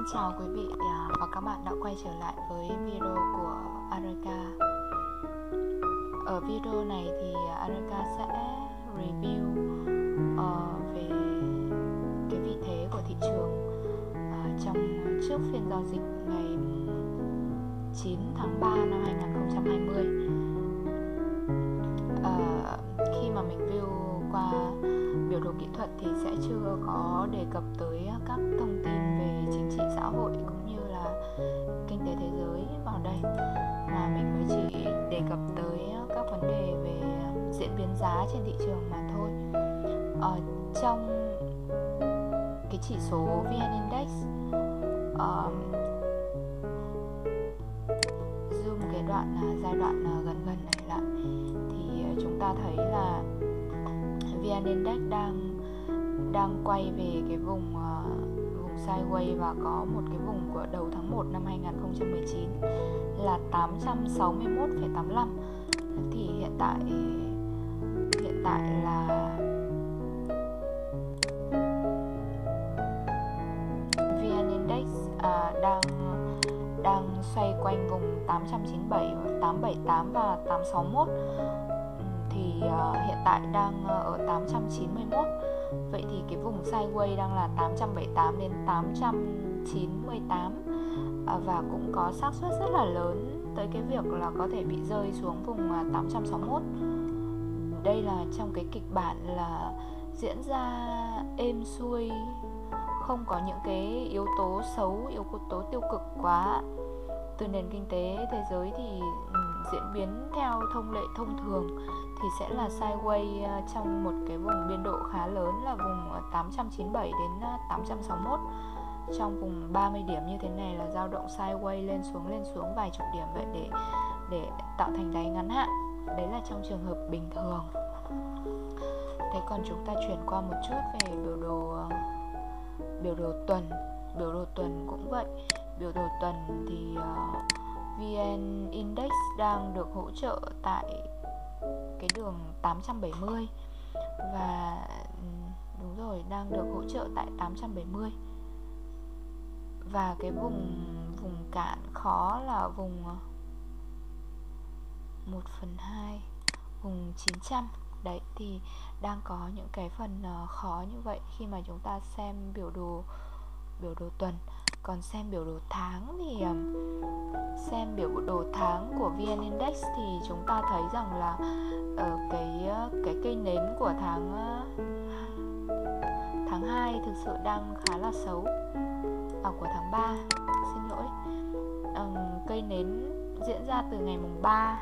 Xin chào quý vị và các bạn đã quay trở lại với video của Areka. Ở video này thì Areka sẽ review về cái vị thế của thị trường trong trước phiên giao dịch ngày 9 tháng 3 năm 2020. Khi mà mình view qua biểu đồ kỹ thuật thì sẽ chưa có đề cập tới các thông tin về chính trị xã hội cũng như là kinh tế thế giới vào đây, mà mình mới chỉ đề cập tới các vấn đề về diễn biến giá trên thị trường mà thôi. Trong cái chỉ số VN Index, zoom cái giai đoạn gần này lại thì chúng ta thấy là VN Index đang quay về cái vùng sideways và có một cái vùng của đầu tháng 1 năm 2019 là 861,85. Thì hiện tại là VN Index đang xoay quanh vùng 897, 878 và 861. Thì hiện tại đang ở 891. Vậy thì cái vùng sideways đang là 878 đến 898, và cũng có xác suất rất là lớn tới cái việc là có thể bị rơi xuống vùng 861. Đây là trong cái kịch bản là diễn ra êm xuôi, không có những cái yếu tố xấu, yếu tố tiêu cực quá từ nền kinh tế thế giới, thì diễn biến theo thông lệ thông thường thì sẽ là sideways trong một cái vùng biên độ khá lớn là vùng 897 đến 861. Trong vùng 30 điểm như thế này là dao động sideways lên xuống vài chục điểm vậy để tạo thành đáy ngắn hạn. Đấy là trong trường hợp bình thường. Thế còn chúng ta chuyển qua một chút về biểu đồ tuần. Biểu đồ tuần cũng vậy. Biểu đồ tuần thì VN Index đang được hỗ trợ tại cái đường 870, và đúng rồi, đang được hỗ trợ tại 870. Và cái vùng cản khó là vùng 1/2, vùng 900. Đấy, thì đang có những cái phần khó như vậy khi mà chúng ta xem biểu đồ tuần. Còn xem biểu đồ tháng thì xem biểu đồ tháng của VN Index thì chúng ta thấy rằng là ở cái cây nến của tháng 2 thực sự đang khá là xấu. Của tháng 3, xin lỗi. Cây nến diễn ra từ ngày mùng 3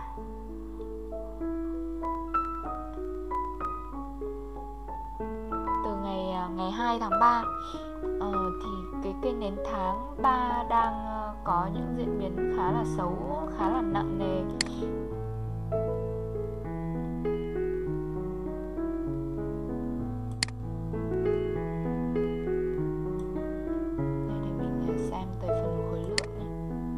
từ ngày 2 tháng 3. Thì cái cây nến tháng 3 đang có những diễn biến khá là xấu, khá là nặng nề. Để mình xem tới phần khối lượng này.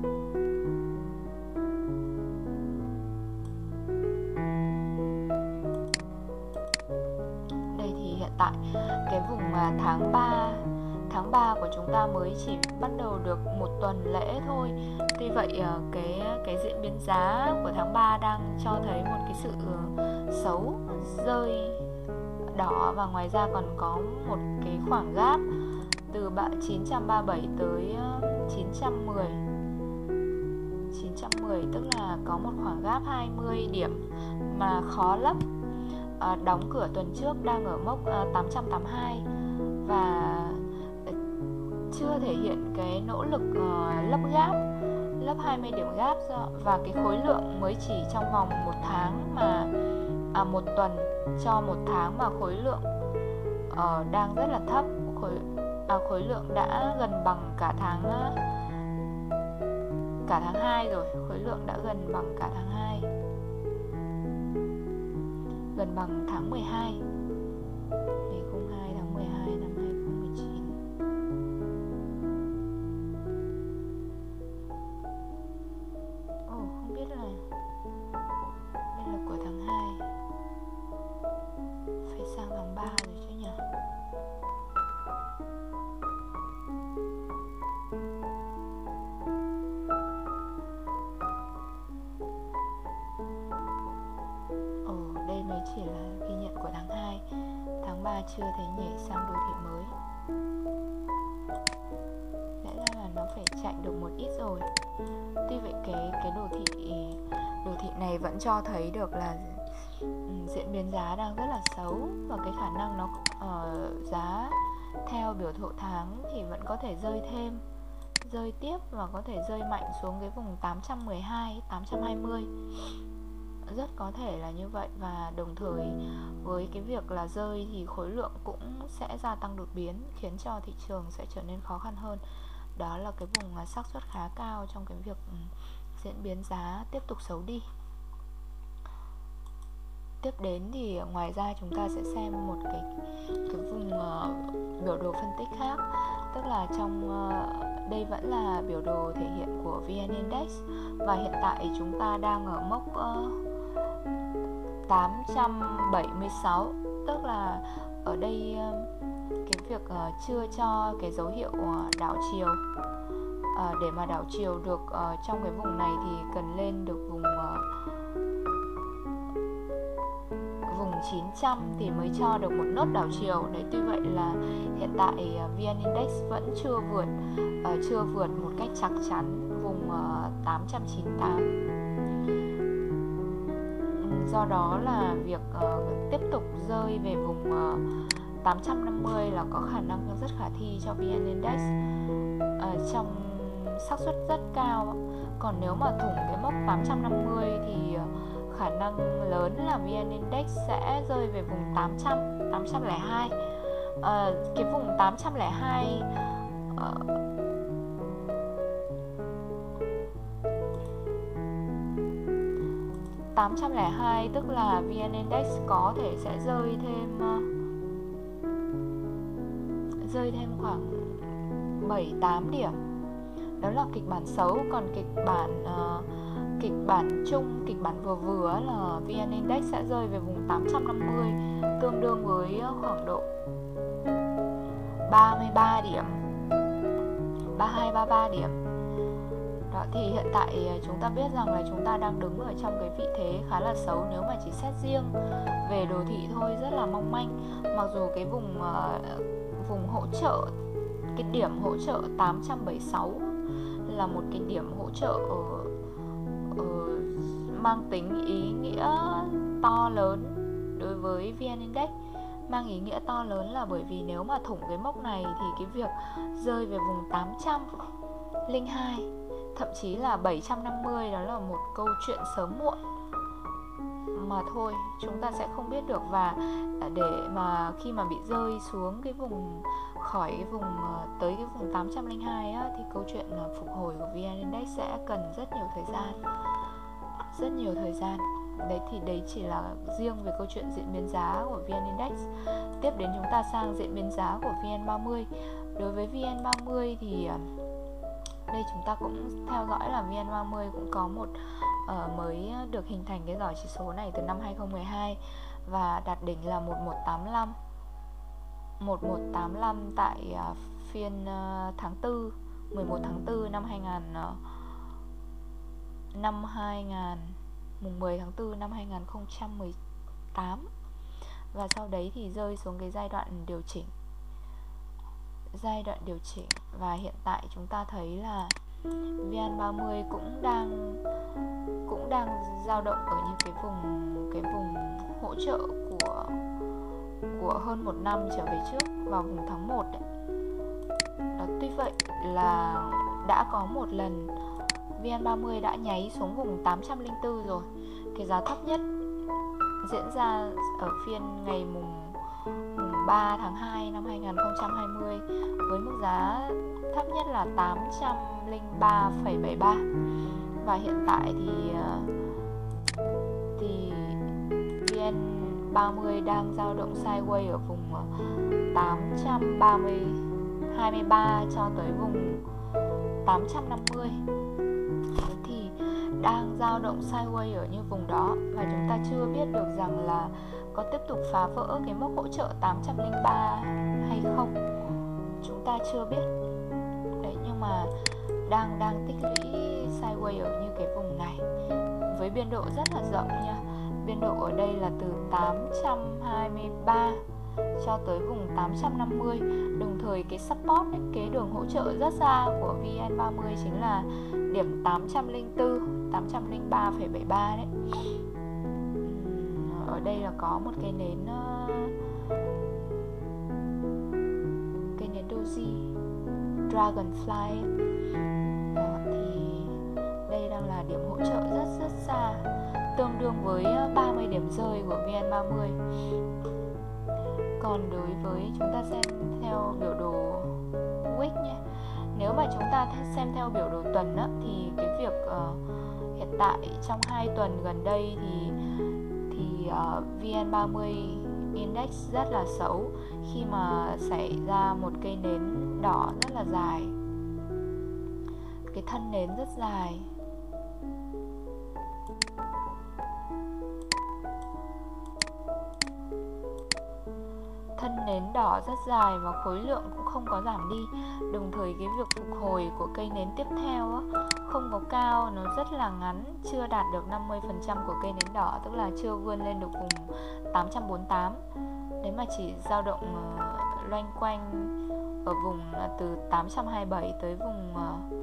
Đây thì hiện tại cái vùng tháng 3 của chúng ta mới chỉ bắt đầu được một tuần lễ thôi. Tuy vậy cái diễn biến giá của tháng 3 đang cho thấy một cái sự xấu, rơi đỏ, và ngoài ra còn có một cái khoảng gap từ 937 tới 910. 910 tức là có một khoảng gap 20 điểm mà khó lấp. Đóng cửa tuần trước đang ở mốc 882 và chưa thể hiện cái nỗ lực lấp 20 điểm gap, và cái khối lượng mới chỉ trong vòng một tháng mà một tuần cho một tháng mà khối lượng đang rất là thấp. Khối lượng đã gần bằng cả tháng 2 rồi. Khối lượng đã gần bằng cả tháng 2, gần bằng tháng 12, ngày 02 tháng 12 năm 2019. Không biết là đây là của tháng 2, phải sang tháng 3 rồi chứ nhỉ? chưa thấy nhảy sang đồ thị mới. Lẽ ra là nó phải chạy được một ít rồi. Tuy vậy cái đồ thị này vẫn cho thấy được là diễn biến giá đang rất là xấu, và cái khả năng nó giá theo biểu thụ tháng thì vẫn có thể rơi thêm, rơi tiếp và có thể rơi mạnh xuống cái vùng 812, 820. Rất có thể là như vậy, và đồng thời với cái việc là rơi thì khối lượng cũng sẽ gia tăng đột biến, khiến cho thị trường sẽ trở nên khó khăn hơn. Đó là cái vùng xác suất khá cao trong cái việc diễn biến giá tiếp tục xấu đi. Tiếp đến thì ngoài ra chúng ta sẽ xem một cái vùng biểu đồ phân tích khác, tức là trong đây vẫn là biểu đồ thể hiện của VN Index, và hiện tại chúng ta đang ở mốc 876, tức là ở đây cái việc chưa cho cái dấu hiệu đảo chiều. Để mà đảo chiều được trong cái vùng này thì cần lên được vùng 900 thì mới cho được một nốt đảo chiều. Đấy, tuy vậy là hiện tại VN Index vẫn chưa vượt một cách chắc chắn vùng 898. Do đó là việc tiếp tục rơi về vùng 850 là có khả năng rất khả thi cho VN Index trong xác suất rất cao. Còn nếu mà thủng cái mốc 850 thì khả năng lớn là VN Index sẽ rơi về vùng 800, 802. Cái vùng 802 802 tức là VN Index có thể sẽ rơi thêm khoảng 7-8 điểm. Đó là kịch bản xấu. Còn kịch bản chung, kịch bản vừa vừa là VN Index sẽ rơi về vùng 850, tương đương với khoảng độ 33 điểm, 32-33 điểm. Đó, thì hiện tại chúng ta biết rằng là chúng ta đang đứng ở trong cái vị thế khá là xấu nếu mà chỉ xét riêng về đồ thị thôi, rất là mong manh. Mặc dù cái vùng hỗ trợ, cái điểm hỗ trợ 876 là một cái điểm hỗ trợ mang tính ý nghĩa to lớn đối với VN Index. Mang ý nghĩa to lớn là bởi vì nếu mà thủng cái mốc này thì cái việc rơi về vùng 802, thậm chí là 750 đó là một câu chuyện sớm muộn mà thôi, chúng ta sẽ không biết được. Và để mà khi mà bị rơi xuống cái vùng, khỏi cái vùng tới cái vùng 802 á, thì câu chuyện phục hồi của VN Index sẽ cần rất nhiều thời gian. Đấy thì đấy chỉ là riêng về câu chuyện diễn biến giá của VN Index. Tiếp đến chúng ta sang diễn biến giá của VN30. Đối với VN30 thì đây chúng ta cũng theo dõi là VN30 cũng có mới được hình thành cái giỏ chỉ số này từ năm 2012 và đạt đỉnh là 1185 tại phiên tháng 4, 11 tháng 4 mùng 10 tháng 4 năm 2018. Và sau đấy thì rơi xuống cái giai đoạn điều chỉnh. Và hiện tại chúng ta thấy là VN30 cũng đang dao động ở những cái vùng hỗ trợ của hơn một năm trở về trước, vào vùng tháng 1 đấy. Đó, tuy vậy là đã có một lần VN30 đã nháy xuống vùng 804 rồi. Cái giá thấp nhất diễn ra ở phiên ngày mùng 3 tháng 2 năm 2020 với mức giá thấp nhất là 803,73. Và hiện tại thì VN30 đang dao động sideways ở vùng 823 cho tới vùng 850. Thì đang dao động sideways ở như vùng đó, và chúng ta chưa biết được rằng là có tiếp tục phá vỡ cái mốc hỗ trợ 803 hay không, chúng ta chưa biết. Đấy, nhưng mà đang tích lũy sideways ở như cái vùng này với biên độ rất là rộng nha. Biên độ ở đây là từ 823 cho tới vùng 850. Đồng thời cái support ấy, cái đường hỗ trợ rất xa của VN30 chính là điểm 804, 803,73 đấy. Ở đây là có một cây nến Doji Dragonfly. Đó, thì đây đang là điểm hỗ trợ rất xa, tương đương với 30 điểm rơi của VN30. Còn đối với chúng ta xem theo biểu đồ Wick nhé. Nếu mà chúng ta xem theo biểu đồ tuần á, thì cái việc hiện tại trong 2 tuần gần đây thì VN30 Index rất là xấu khi mà xảy ra một cây nến đỏ rất là dài. Cái thân nến rất dài. Thân nến đỏ rất dài và khối lượng cũng không có giảm đi. Đồng thời cái việc phục hồi của cây nến tiếp theo á, không có cao, nó rất là ngắn, chưa đạt được 50% của cây nến đỏ, tức là chưa vươn lên được vùng 848. Đấy mà chỉ dao động loanh quanh ở vùng từ 827 tới vùng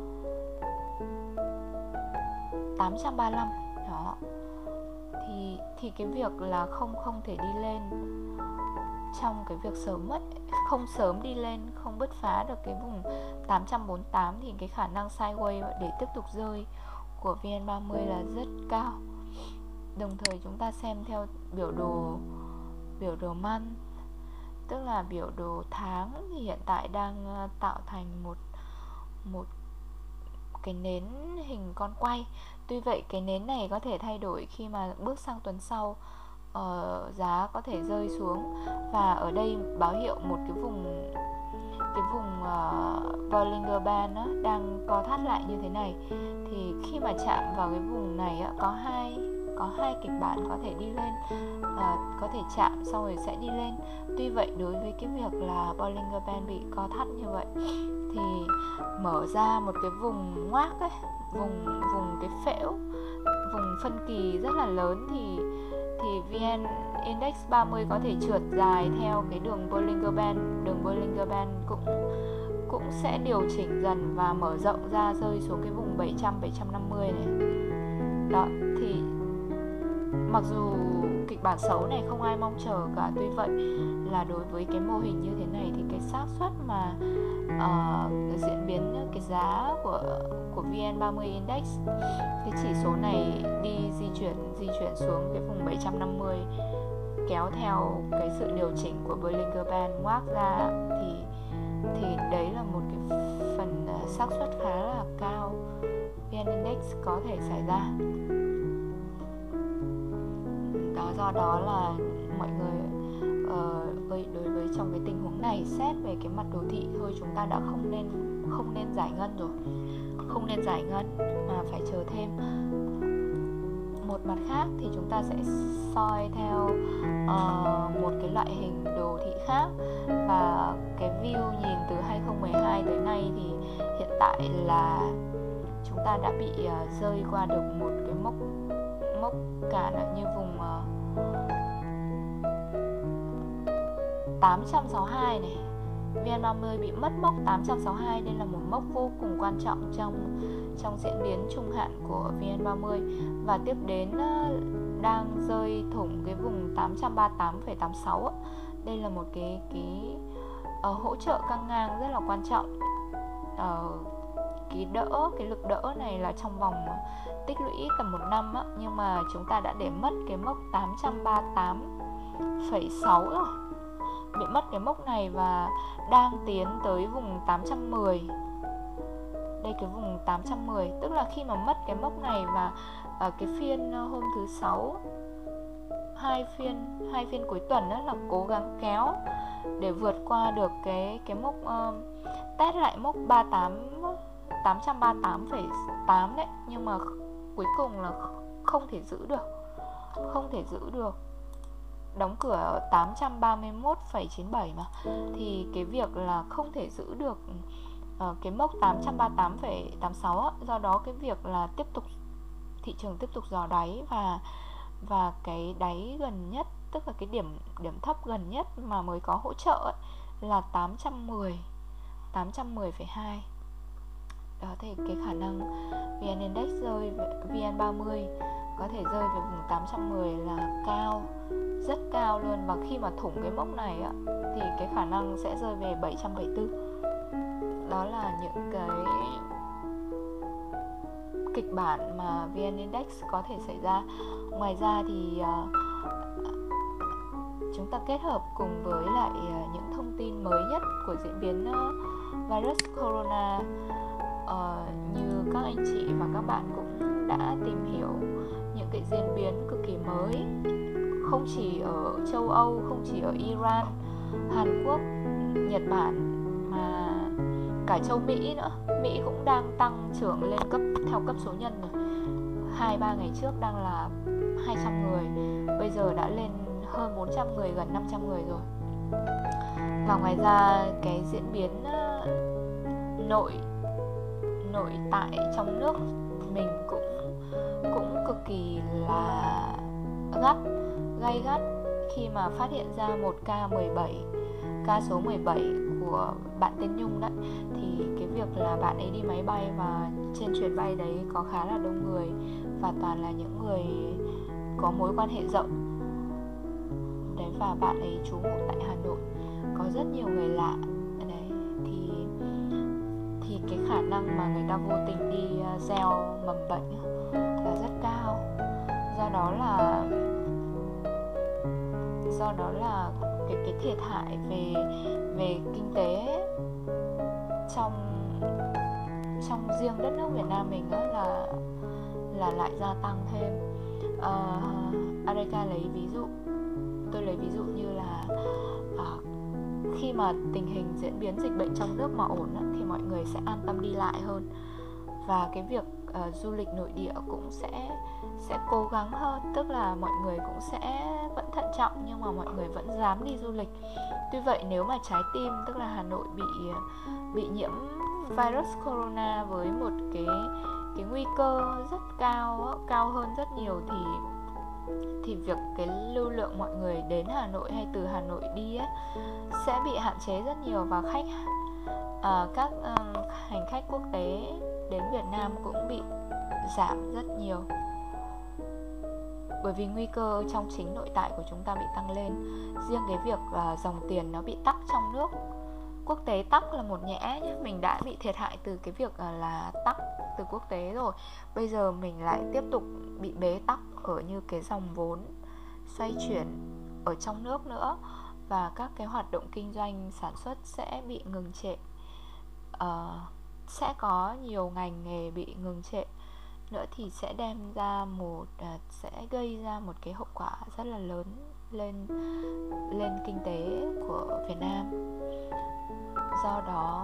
835. Đó. Thì cái việc là không thể đi lên trong cái việc không sớm đi lên, không bứt phá được cái vùng 848 thì cái khả năng sideways để tiếp tục rơi của VN30 là rất cao. Đồng thời chúng ta xem theo biểu đồ month, tức là biểu đồ tháng, thì hiện tại đang tạo thành một cái nến hình con quay. Tuy vậy cái nến này có thể thay đổi khi mà bước sang tuần sau, giá có thể rơi xuống. Và ở đây báo hiệu một cái vùng Bollinger Band đang co thắt lại như thế này. Thì khi mà chạm vào cái vùng này có hai kịch bản có thể đi lên, có thể chạm xong rồi sẽ đi lên. Tuy vậy đối với cái việc là Bollinger Band bị co thắt như vậy thì mở ra một cái vùng ngoác ấy, vùng cái phễu, vùng phân kỳ rất là lớn, thì VN Index 30 có thể trượt dài theo cái đường Bollinger Band. Đường Bollinger Band cũng sẽ điều chỉnh dần và mở rộng ra, rơi xuống cái vùng 700-750 này. Đó, thì mặc dù kịch bản xấu này không ai mong chờ cả, tuy vậy là đối với cái mô hình như thế này thì cái xác suất mà diễn biến cái giá của VN30 Index, cái chỉ số này đi di chuyển xuống cái vùng 750 kéo theo cái sự điều chỉnh của Bollinger Band ngoác ra, thì đấy là một cái phần xác suất khá là cao VN Index có thể xảy ra. Do đó là mọi người đối với trong cái tình huống này, xét về cái mặt đồ thị thôi, chúng ta đã không nên giải ngân rồi, không nên giải ngân mà phải chờ thêm. Một mặt khác thì chúng ta sẽ soi theo một cái loại hình đồ thị khác, và cái view nhìn từ 2012 tới nay thì hiện tại là chúng ta đã bị rơi qua được một cái mốc cản ở như vùng 862 này. VN30 bị mất mốc 862, đây là một mốc vô cùng quan trọng trong diễn biến trung hạn của VN30, và tiếp đến đang rơi thủng cái vùng 838,86. Đây là một cái hỗ trợ căng ngang rất là quan trọng. Cái lực đỡ này là trong vòng tích lũy tầm 1 năm nhưng mà chúng ta đã để mất cái mốc 838,6 rồi, bị mất cái mốc này và đang tiến tới vùng 810. Đây, cái vùng 810, tức là khi mà mất cái mốc này và cái phiên hôm thứ 6, hai phiên cuối tuần là cố gắng kéo để vượt qua được cái mốc, test lại mốc 838,8 đấy, nhưng mà cuối cùng là không thể giữ được, đóng cửa ở 831,97 mà. Thì cái việc là không thể giữ được cái mốc 838,86 do đó cái việc là thị trường tiếp tục dò đáy, và cái đáy gần nhất tức là cái điểm thấp gần nhất mà mới có hỗ trợ ấy, là 810,2. Đó thì cái khả năng VN Index rơi, VN30 có thể rơi về vùng 810 là cao, rất cao luôn. Và khi mà thủng cái mốc này á, thì cái khả năng sẽ rơi về 774. Đó là những cái kịch bản mà VN Index có thể xảy ra. Ngoài ra thì chúng ta kết hợp cùng với lại những thông tin mới nhất của diễn biến virus corona, như các anh chị và các bạn cũng đã tìm hiểu những cái diễn biến cực kỳ mới, không chỉ ở châu Âu, không chỉ ở Iran, Hàn Quốc, Nhật Bản, mà cả châu Mỹ nữa. Mỹ cũng đang tăng trưởng lên theo cấp số nhân rồi. 2-3 ngày trước đang là 200 người, bây giờ đã lên hơn 400 người, gần 500 người rồi. Và ngoài ra cái diễn biến nội tại trong nước mình cũng cực kỳ là gay gắt khi mà phát hiện ra một ca số 17 của bạn tên Nhung đấy. Thì cái việc là bạn ấy đi máy bay và trên chuyến bay đấy có khá là đông người, và toàn là những người có mối quan hệ rộng đấy, và bạn ấy trú ngụ tại Hà Nội, có rất nhiều người lạ đấy. Thì cái khả năng mà người ta vô tình đi gieo mầm bệnh là rất cao. Do đó là cái thiệt hại về kinh tế trong riêng đất nước Việt Nam mình đó là lại gia tăng thêm. Ở đây tôi lấy ví dụ như là khi mà tình hình diễn biến dịch bệnh trong nước mà ổn á, thì mọi người sẽ an tâm đi lại hơn, và cái việc du lịch nội địa cũng sẽ cố gắng hơn. Tức là mọi người cũng sẽ vẫn thận trọng, nhưng mà mọi người vẫn dám đi du lịch. Tuy vậy, nếu mà trái tim, tức là Hà Nội bị nhiễm virus corona với một cái nguy cơ rất cao hơn rất nhiều, thì việc cái lưu lượng mọi người đến Hà Nội hay từ Hà Nội đi ấy, sẽ bị hạn chế rất nhiều, và các hành khách quốc tế đến Việt Nam cũng bị giảm rất nhiều, bởi vì nguy cơ trong chính nội tại của chúng ta bị tăng lên. Riêng cái việc dòng tiền nó bị tắc trong nước, quốc tế tắc là một nhẽ nhé, mình đã bị thiệt hại từ cái việc là tắc từ quốc tế rồi, bây giờ mình lại tiếp tục bị bế tắc ở như cái dòng vốn xoay chuyển ở trong nước nữa, và các cái hoạt động kinh doanh sản xuất sẽ bị ngừng trệ. Sẽ có nhiều ngành nghề bị ngừng trệ nữa, thì sẽ sẽ gây ra một cái hậu quả rất là lớn lên kinh tế của Việt Nam. Do đó,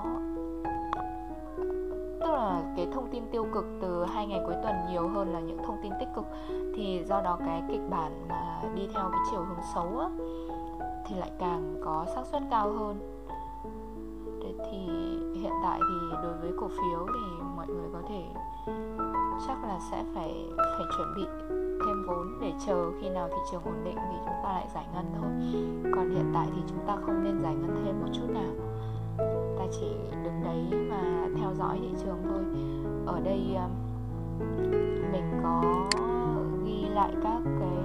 tức là cái thông tin tiêu cực từ 2 ngày cuối tuần nhiều hơn là những thông tin tích cực, thì do đó cái kịch bản mà đi theo cái chiều hướng xấu á, thì lại càng có xác suất cao hơn. Thì hiện tại thì đối với cổ phiếu thì mọi người có thể chắc là sẽ phải chuẩn bị thêm vốn để chờ khi nào thị trường ổn định thì chúng ta lại giải ngân thôi. Còn hiện tại thì chúng ta không nên giải ngân thêm một chút nào, ta chỉ đứng đấy và theo dõi thị trường thôi. Ở đây mình có ghi lại các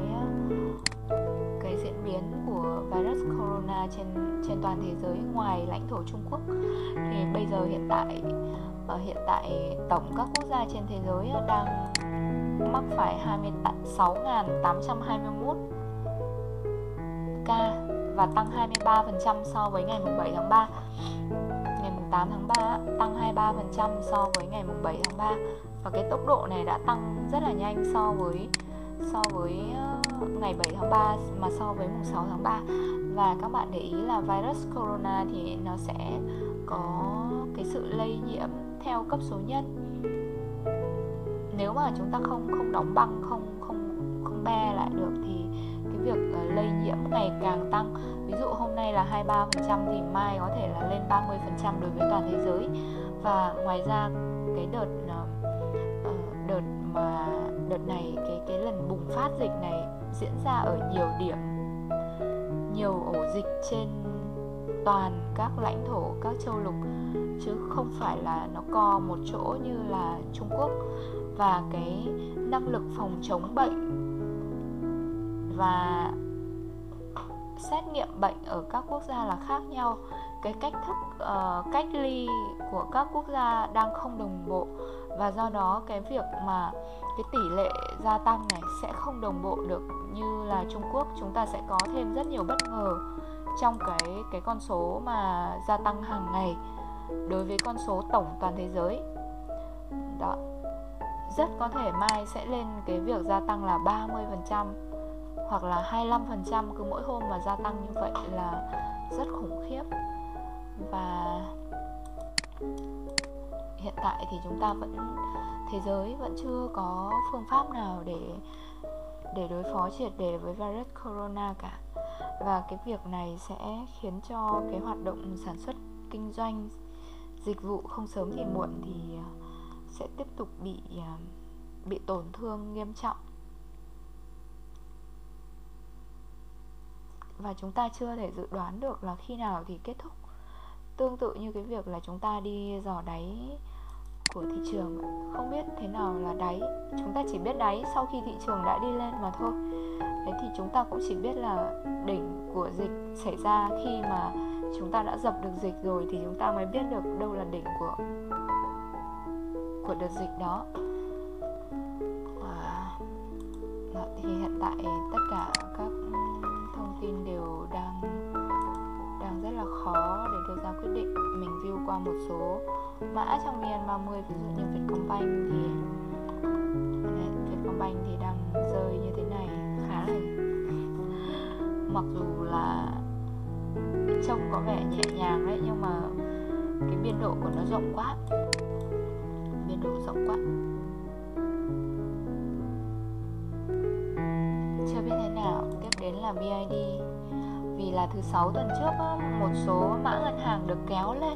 cái diễn biến của virus corona trên toàn thế giới ngoài lãnh thổ Trung Quốc. Thì bây giờ hiện tại tổng các quốc gia trên thế giới đang mắc phải 26.821 ca, và tăng 23% so với ngày 7 tháng 3. Ngày 8 tháng 3 tăng 23% so với ngày 7 tháng 3. Và cái tốc độ này đã tăng rất là nhanh so với ngày 7 tháng 3 mà so với mùng 6 tháng 3. Và các bạn để ý là virus corona thì nó sẽ có cái sự lây nhiễm theo cấp số nhân. Nếu mà chúng ta không đóng băng, không be lại được thì cái việc lây nhiễm ngày càng tăng. Ví dụ hôm nay là 23% thì mai có thể là lên 30% đối với toàn thế giới. Và ngoài ra cái đợt này, cái lần bùng phát dịch này diễn ra ở nhiều điểm nhiều ổ dịch trên toàn các lãnh thổ, các châu lục, chứ không phải là nó co một chỗ như là Trung Quốc. Và cái năng lực phòng chống bệnh và xét nghiệm bệnh ở các quốc gia là khác nhau. Cái cách thức cách ly của các quốc gia đang không đồng bộ, và do đó cái việc mà cái tỷ lệ gia tăng này sẽ không đồng bộ được như là Trung Quốc. Chúng ta sẽ có thêm rất nhiều bất ngờ trong cái con số mà gia tăng hàng ngày đối với con số tổng toàn thế giới. Đó, rất có thể mai sẽ lên cái việc gia tăng là 30% hoặc là 25% cứ mỗi hôm mà gia tăng như vậy là rất khủng khiếp. Và hiện tại thì chúng ta thế giới vẫn chưa có phương pháp nào để đối phó triệt để với virus corona cả. Và cái việc này sẽ khiến cho cái hoạt động sản xuất, kinh doanh, dịch vụ không sớm thì muộn thì sẽ tiếp tục bị tổn thương nghiêm trọng. Và chúng ta chưa thể dự đoán được là khi nào thì kết thúc. Tương tự như cái việc là chúng ta đi dò đáy của thị trường, không biết thế nào là đáy. Chúng ta chỉ biết đáy sau khi thị trường đã đi lên mà thôi. Thế thì chúng ta cũng chỉ biết là đỉnh của dịch xảy ra khi mà chúng ta đã dập được dịch rồi, thì chúng ta mới biết được đâu là đỉnh của đợt dịch đó. Thì hiện tại tất cả các thông tin đều đang rất là khó để đưa ra quyết định. Mình view qua một số mã trong VN30, ví dụ như Vietcombank thì đang rơi như thế này, khá là, mặc dù là trông có vẻ nhẹ nhàng đấy, nhưng mà cái biên độ của nó rộng quá. Chưa biết thế nào. Tiếp đến là BID. Vì là thứ 6 tuần trước một số mã ngân hàng được kéo lên.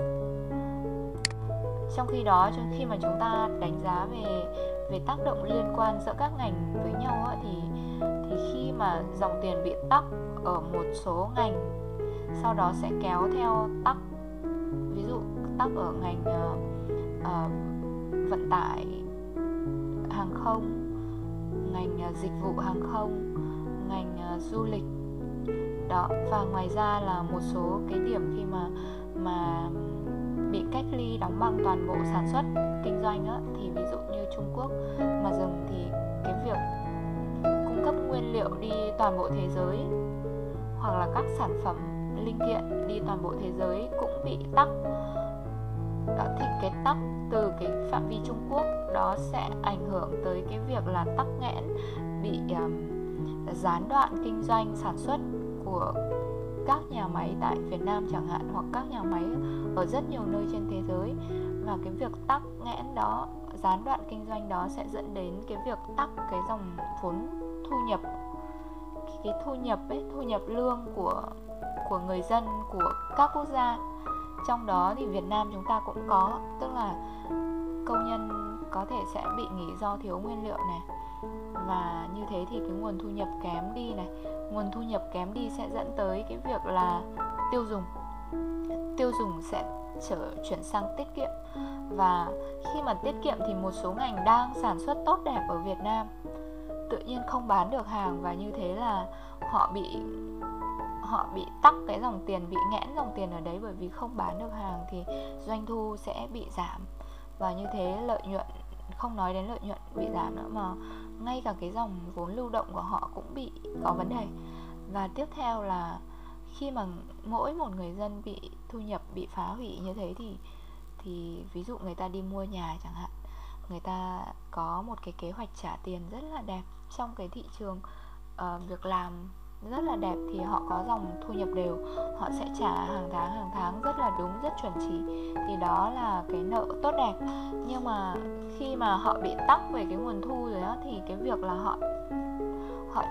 Trong khi đó, khi mà chúng ta đánh giá về tác động liên quan giữa các ngành với nhau thì khi mà dòng tiền bị tắc ở một số ngành, sau đó sẽ kéo theo tắc, ví dụ tắc ở ngành vận tải hàng không, ngành dịch vụ hàng không, ngành du lịch đó. Và ngoài ra là một số cái điểm khi mà bị cách ly đóng băng toàn bộ sản xuất kinh doanh á, thì ví dụ như Trung Quốc mà dừng thì cái việc cung cấp nguyên liệu đi toàn bộ thế giới hoặc là các sản phẩm linh kiện đi toàn bộ thế giới cũng bị tắc. Đó, thì cái tắc từ cái phạm vi Trung Quốc đó sẽ ảnh hưởng tới cái việc là tắc nghẽn, bị gián đoạn kinh doanh sản xuất của các nhà máy tại Việt Nam chẳng hạn, hoặc các nhà máy ở rất nhiều nơi trên thế giới. Và cái việc tắc nghẽn đó, gián đoạn kinh doanh đó sẽ dẫn đến cái việc tắc cái dòng vốn thu nhập, cái thu nhập lương của người dân của các quốc gia. Trong đó thì Việt Nam chúng ta cũng có, tức là công nhân có thể sẽ bị nghỉ do thiếu nguyên liệu này. Và như thế thì cái nguồn thu nhập kém đi này. Nguồn thu nhập kém đi sẽ dẫn tới cái việc là tiêu dùng sẽ chuyển sang tiết kiệm. Và khi mà tiết kiệm thì một số ngành đang sản xuất tốt đẹp ở Việt Nam tự nhiên không bán được hàng, và như thế là họ bị tắc cái dòng tiền, bị nghẽn dòng tiền ở đấy, bởi vì không bán được hàng thì doanh thu sẽ bị giảm. Và như thế lợi nhuận, không nói đến lợi nhuận bị giảm nữa, mà ngay cả cái dòng vốn lưu động của họ cũng bị có vấn đề. Và tiếp theo là khi mà mỗi một người dân bị thu nhập bị phá hủy như thế thì ví dụ người ta đi mua nhà chẳng hạn, người ta có một cái kế hoạch trả tiền rất là đẹp trong cái thị trường việc làm rất là đẹp, thì họ có dòng thu nhập đều, họ sẽ trả hàng tháng rất là đúng, rất chuẩn chỉ, thì đó là cái nợ tốt đẹp. Nhưng mà khi mà họ bị tắc về cái nguồn thu rồi đó, thì cái việc là họ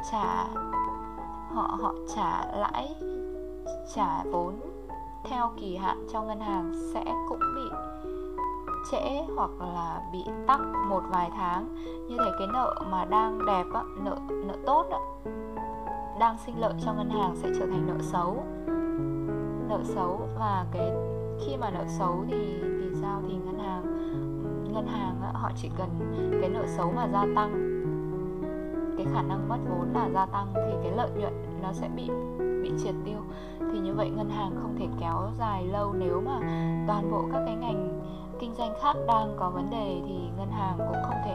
trả lãi, trả vốn theo kỳ hạn cho ngân hàng sẽ cũng bị trễ hoặc là bị tắc một vài tháng. Như thế cái nợ mà đang đẹp á, nợ tốt á, đang sinh lợi cho ngân hàng sẽ trở thành nợ xấu. Và khi mà nợ xấu thì sao? Thì ngân hàng họ chỉ cần cái nợ xấu mà gia tăng, cái khả năng mất vốn là gia tăng, thì cái lợi nhuận nó sẽ bị triệt tiêu. Thì như vậy ngân hàng không thể kéo dài lâu. Nếu mà toàn bộ các cái ngành kinh doanh khác đang có vấn đề thì ngân hàng cũng không thể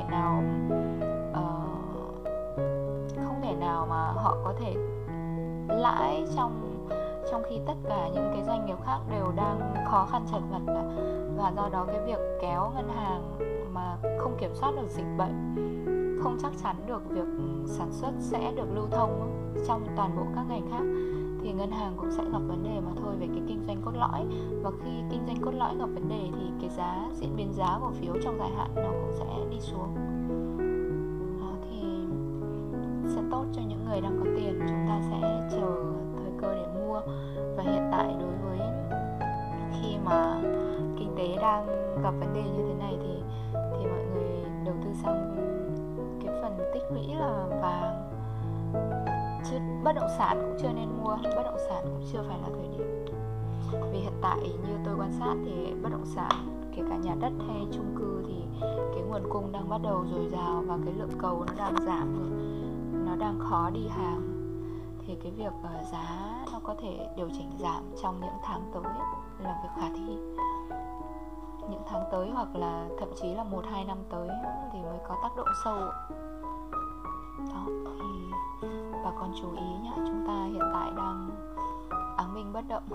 nào mà họ có thể lãi trong khi tất cả những cái doanh nghiệp khác đều đang khó khăn chật vật cả. Và do đó cái việc kéo ngân hàng mà không kiểm soát được dịch bệnh, không chắc chắn được việc sản xuất sẽ được lưu thông trong toàn bộ các ngành khác, thì ngân hàng cũng sẽ gặp vấn đề mà thôi về cái kinh doanh cốt lõi. Và khi kinh doanh cốt lõi gặp vấn đề thì cái diễn biến giá cổ phiếu trong dài hạn nó cũng sẽ đi xuống. Đó, thì sẽ tốt cho những người đang có tiền. Chúng ta sẽ chờ thời cơ để mua. Và hiện tại đối với khi mà kinh tế đang gặp vấn đề như thế này thì mọi người đầu tư sang cái phần tích lũy là vàng, chứ bất động sản cũng chưa nên mua. Bất động sản cũng chưa phải là thời điểm. Vì hiện tại như tôi quan sát thì bất động sản, kể cả nhà đất hay chung cư, thì cái nguồn cung đang bắt đầu dồi dào và cái lượng cầu nó đang giảm rồi, nó đang khó đi hàng. Thì cái việc giá nó có thể điều chỉnh giảm trong những tháng tới là việc khả thi. Những tháng tới hoặc là thậm chí là 1-2 năm tới thì mới có tác động sâu. Đó, thì bà con chú ý nhé, chúng ta hiện tại đang áng binh bất động.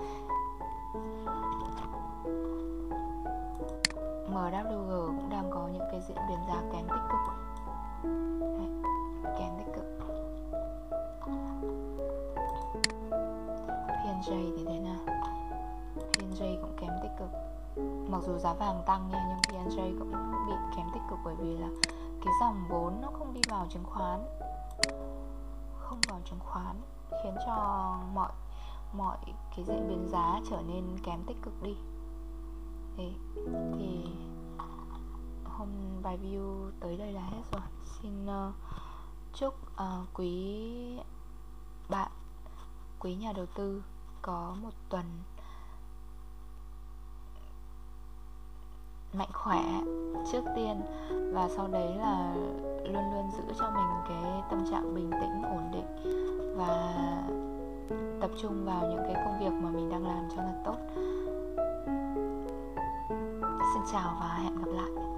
MWG cũng đang có những cái diễn biến giá kém tích cực. Đấy, kém tích cực. PNJ thì thế nào? PNJ cũng kém tích cực. Mặc dù giá vàng tăng nha, nhưng PNJ cũng bị kém tích cực, bởi vì là cái dòng vốn nó không đi vào chứng khoán, khiến cho mọi cái diễn biến giá trở nên kém tích cực đi. Thế thì hôm bài view tới đây là hết rồi. Xin chúc quý bạn, quý nhà đầu tư có một tuần mạnh khỏe trước tiên, và sau đấy là luôn luôn giữ cho mình cái tâm trạng bình tĩnh, ổn định và tập trung vào những cái công việc mà mình đang làm cho thật tốt. Xin chào và hẹn gặp lại.